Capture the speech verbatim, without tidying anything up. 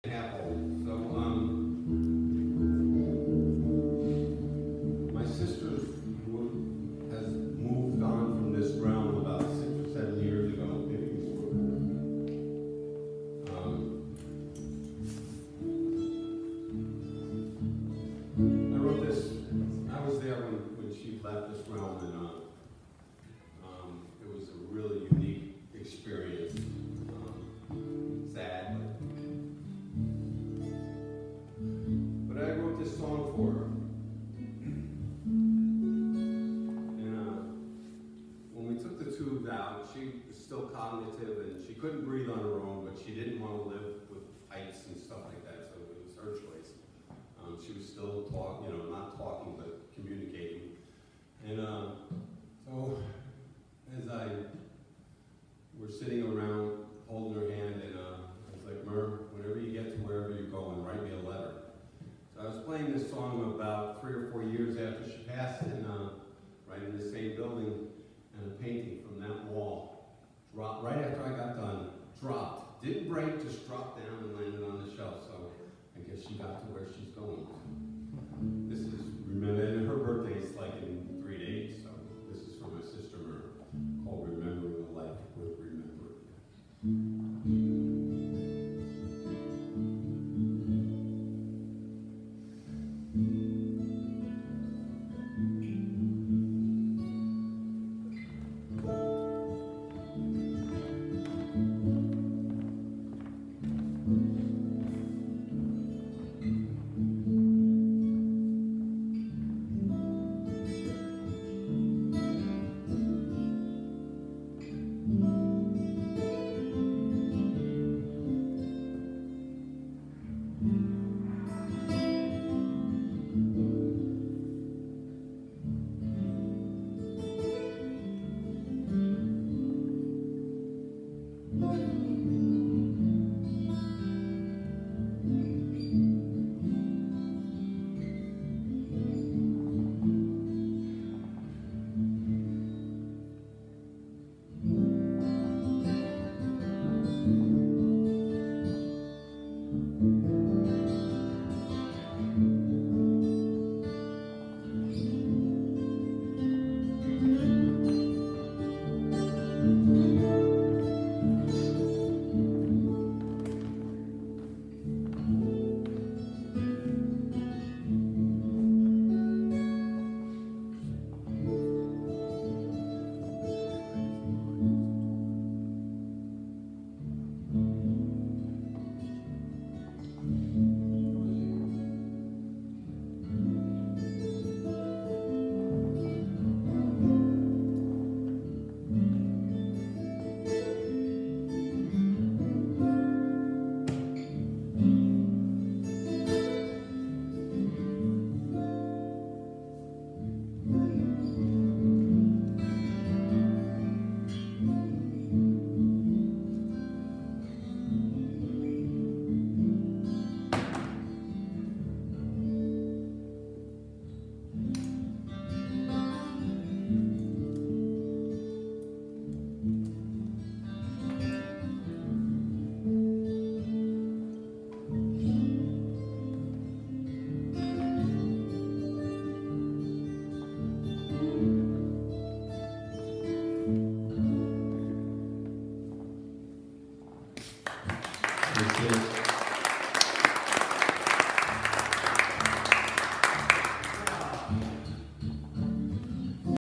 half old. So, um, my sister has moved on from this realm about six or seven years ago, maybe more. Um, I wrote this, I was there when, when she left this realm, and uh, um, it was a really unique experience. Um, sad, but But I wrote this song for her. And uh, when we took the tubes out, she was still cognitive and she couldn't breathe on her own, but she didn't want to